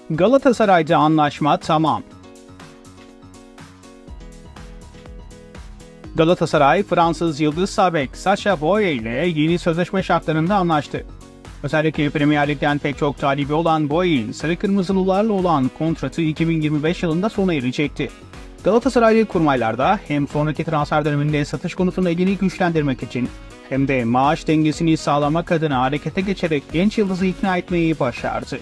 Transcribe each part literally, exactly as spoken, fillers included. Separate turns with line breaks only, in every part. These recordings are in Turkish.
Galatasaray'da anlaşma tamam. Galatasaray, Fransız yıldız sağ bek Sacha Boey ile yeni sözleşme şartlarında anlaştı. Özellikle Premier Lig'den pek çok talibi olan Boey'in Sarı Kırmızılılarla olan kontratı iki bin yirmi beş yılında sona erecekti. Galatasaraylı kurmaylarda hem sonraki transfer döneminde satış konusunda elini güçlendirmek için hem de maaş dengesini sağlamak adına harekete geçerek genç yıldızı ikna etmeyi başardı.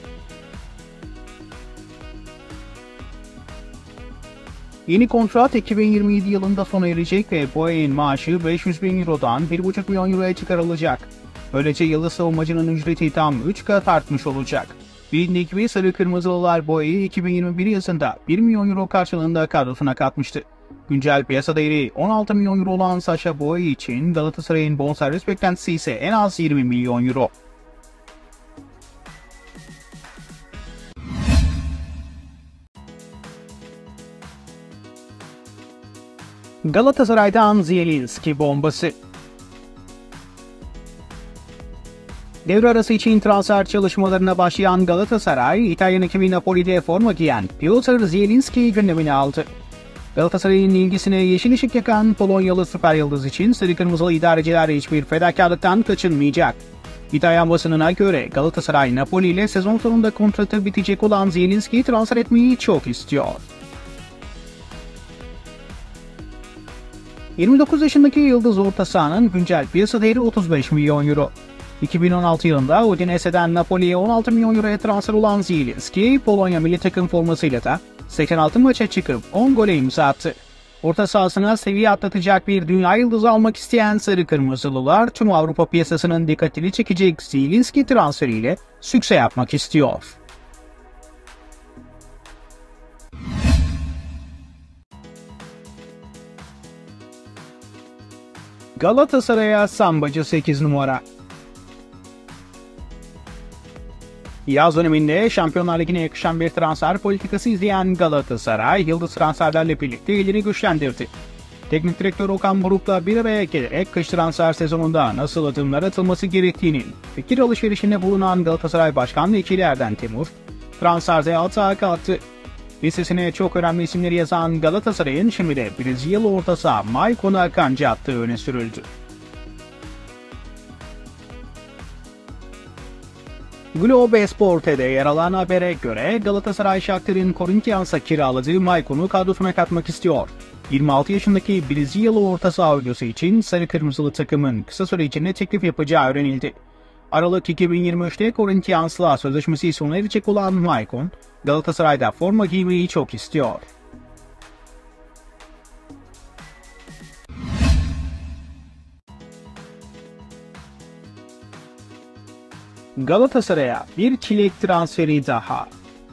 Yeni kontrat iki bin yirmi yedi yılında sona erecek ve Boey'in maaşı beş yüz bin Euro'dan bir buçuk milyon Euro'ya çıkarılacak. Böylece yıldız savunmacının ücreti tam üç kat artmış olacak. Bilindiği gibi Sarı Kırmızılılar Boey'i iki bin yirmi bir yazında bir milyon Euro karşılığında kadrosuna katmıştı. Güncel piyasa değeri on altı milyon Euro olan Sacha Boey için Galatasaray'ın bonservis beklentisi ise en az yirmi milyon Euro. Galatasaray'dan Zielinski bombası. Devre arası için transfer çalışmalarına başlayan Galatasaray, İtalyan ekibi Napoli'de forma giyen Piotr Zielinski'yi gündemine aldı. Galatasaray'ın ilgisine yeşil ışık yakan Polonyalı süper yıldız için sarı kırmızılı idareciler hiçbir fedakarlıktan kaçınmayacak. İtalyan basınına göre Galatasaray, Napoli ile sezon sonunda kontratı bitecek olan Zielinski'yi transfer etmeyi çok istiyor. yirmi dokuz yaşındaki yıldız orta sahanın güncel piyasa değeri otuz beş milyon Euro. iki bin on altı yılında Udinese'den Napoli'ye on altı milyon Euro'ya transfer olan Zielinski, Polonya milli takım formasıyla da seksen altı maça çıkıp on gole imza attı. Orta sahasına seviye atlatacak bir dünya yıldızı almak isteyen Sarı Kırmızılılar, tüm Avrupa piyasasının dikkatini çekecek Zielinski transferiyle sükse yapmak istiyor. Galatasaray'a sambacı sekiz numara. Yaz döneminde Şampiyonlar Ligi'ne yakışan bir transfer politikası izleyen Galatasaray, yıldız transferlerle birlikte elini güçlendirdi. Teknik direktör Okan Buruk'la bir araya gelerek kış transfer sezonunda nasıl adımlar atılması gerektiğinin fikir alışverişinde bulunan Galatasaray Başkan Vekili Erden Timur, transferde atağa kalktı. Listesine çok önemli isimleri yazan Galatasaray'ın şimdi de Brezilyalı orta saha Maicon'a kanca attığı öne sürüldü. Globo Esporte'de yer alan habere göre Galatasaray Shakhtar'ın Corinthians'a kiraladığı Maicon'u kadrosuna katmak istiyor. yirmi altı yaşındaki Brezilyalı orta saha oyuncusu için sarı kırmızılı takımın kısa süre içinde teklif yapacağı öğrenildi. Aralık iki bin yirmi üçte Corinthians'la sözleşmesi sona erecek olan Maicon, Galatasaray'da forma giymeyi çok istiyor. Galatasaray'a bir çilek transferi daha.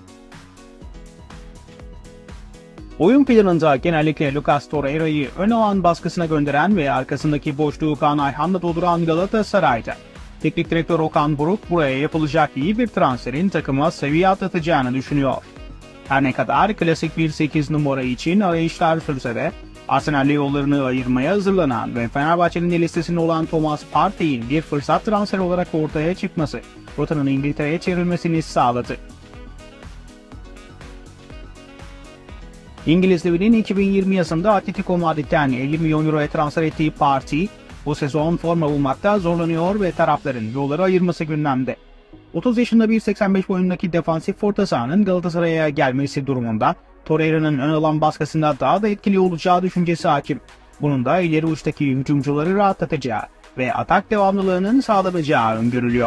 Oyun planında genellikle Lucas Torreira'yı ön alan baskısına gönderen ve arkasındaki boşluğu Kaan Ayhan'la dolduran Galatasaray'da teknik direktör Okan Buruk buraya yapılacak iyi bir transferin takıma seviye atlatacağını düşünüyor. Her ne kadar klasik bir sekiz numara için arayışlar sürse de Arsenal'le yollarını ayırmaya hazırlanan ve Fenerbahçe'nin listesinde olan Thomas Partey'in bir fırsat transferi olarak ortaya çıkması rotanın İngiltere'ye çevrilmesini sağladı. İngiliz devinin iki bin yirmi yazında Atletico Madrid'den elli milyon Euro'ya transfer ettiği Partey, bu sezon forma bulmakta zorlanıyor ve tarafların yolları ayırması gündemde. otuz yaşında bir seksen beş boyundaki defansif orta sahanın Galatasaray'a gelmesi durumunda Torreira'nın ön alan baskısında daha da etkili olacağı düşüncesi hakim. Bunun da ileri uçtaki hücumcuları rahatlatacağı ve atak devamlılığının sağlanacağı öngörülüyor.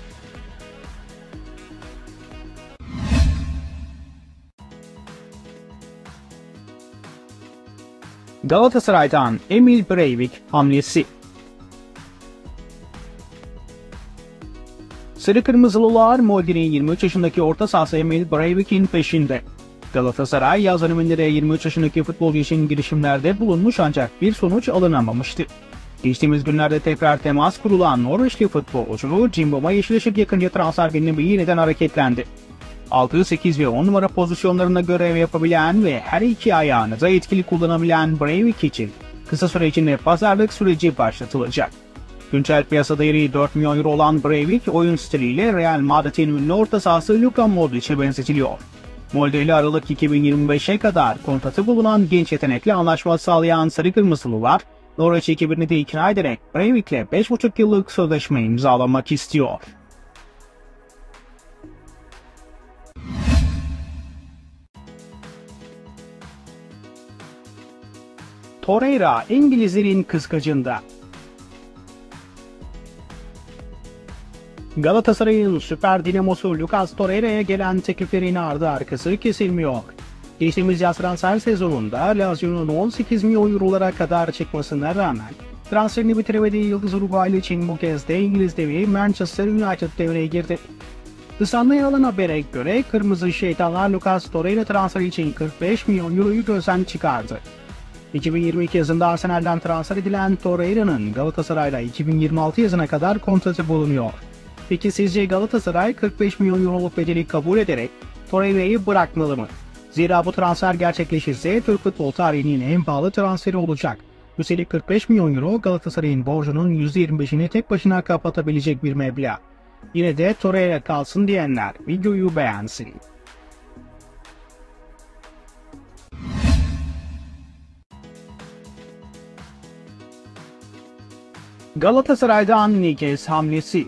Galatasaray'dan Emil Breivik hamlesi. Sarı Kırmızılılar Molde'nin yirmi üç yaşındaki orta sahası Emil Breivik'in peşinde. Galatasaray yaz döneminde de yirmi üç yaşındaki futbolcu için girişimlerde bulunmuş ancak bir sonuç alınamamıştı. Geçtiğimiz günlerde tekrar temas kurulan Norveçli futbolcu Cimbom'a yeşil ışık yakınca transfer gündemi yeniden hareketlendi. altı, sekiz ve on numara pozisyonlarında görev yapabilen ve her iki ayağını da etkili kullanabilen Breivik için kısa süre içinde pazarlık süreci başlatılacak. Güncel piyasa değeri dört milyon euro olan Breivik, oyun stiliyle Real Madrid'in ünlü orta sahası Luka Modric'e benzetiliyor. Molde ile Aralık iki bin yirmi beşe kadar kontratı bulunan genç yetenekli anlaşma sağlayan Sarı Kırmızılılar, Norwich ekibini de ikna ederek Breivik'le beş buçuk yıllık sözleşme imzalamak istiyor. Torreira, İngilizlerin kıskacında. Galatasaray'ın süper dinamosu Lucas Torreira'ya gelen tekliflerin ardı arkası kesilmiyor. Geçtiğimiz yaz transfer sezonunda Lazio'nun on sekiz milyon eurolara kadar çıkmasına rağmen transferini bitiremediği Yıldız Uruguaylı için bu kez de İngiliz devi Manchester United devreye girdi. The Sun'da yer alan habere göre Kırmızı Şeytanlar Lucas Torreira transferi için kırk beş milyon euroyu gözden çıkardı. iki bin yirmi iki yazında Arsenal'den transfer edilen Torreira'nın Galatasaray'la iki bin yirmi altı yazına kadar kontratı bulunuyor. Peki sizce Galatasaray kırk beş milyon euroluk bedeli kabul ederek Torreira'yı bırakmalı mı? Zira bu transfer gerçekleşirse Türk futbol tarihinin en pahalı transferi olacak. Üstelik kırk beş milyon euro Galatasaray'ın borcunun yüzde yirmi beşini tek başına kapatabilecek bir meblağ. Yine de Torreira kalsın diyenler videoyu beğensin. Galatasaray'dan Niguez hamlesi.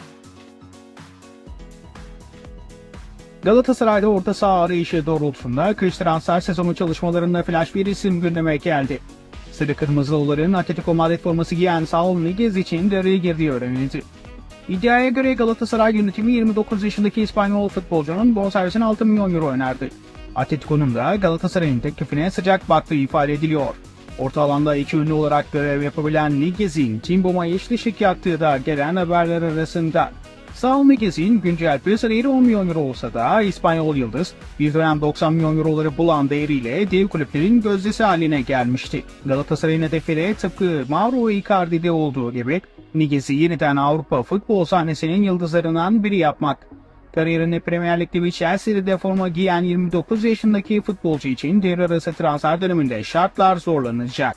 Galatasaray'da orta saha arayışı doğrultusunda kış transfer sezonu çalışmalarında flash bir isim gündeme geldi. Sarı Kırmızılıların Atletico Madrid forması giyen Saul Niguez için devreye girdiği öğrenildi. İddiaya göre Galatasaray yönetimi yirmi dokuz yaşındaki İspanyol futbolcunun bonservisine altı milyon euro önerdi. Atletico'nun da Galatasaray'ın teklifine sıcak baktığı ifade ediliyor. Orta alanda iki ünlü olarak görev yapabilen Niguez'in Timbom'a eş ışık yaktığı da gelen haberler arasında. Saul Niguez'in güncel piyasa değeri on milyon euro olsa da İspanyol Yıldız bir dönem doksan milyon euroları bulan değeriyle dev kulüplerin gözdesi haline gelmişti. Galatasaray'ın hedefleri tıpkı Mauro Icardi'de olduğu gibi Niguez'i yeniden Avrupa futbol sahnesinin yıldızlarından biri yapmak. Kariyerinde Premier Lig'de bir Chelsea'de forma giyen yirmi dokuz yaşındaki futbolcu için devre arası transfer döneminde şartlar zorlanacak.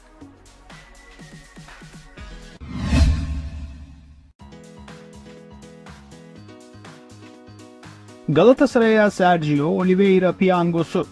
Galatasaray'a Sergio Oliveira piyangosu.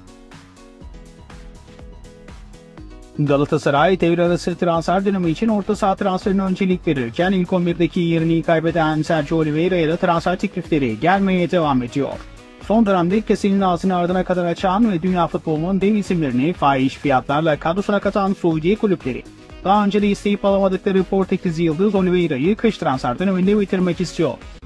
Galatasaray devre arası transfer dönemi için orta saha transferine öncelik verirken ilk on birdeki yerini kaybeden Sergio Oliveira'ya da transfer teklifleri gelmeye devam ediyor. Son dönemde kesenin ağzını ardına kadar açan ve dünya futbolunun dev isimlerini fahiş fiyatlarla kadrosuna katan Suudi kulüpleri, daha önce de isteyip alamadıkları Portekizli Yıldız Oliveira'yı kış transfer döneminde bitirmek istiyor.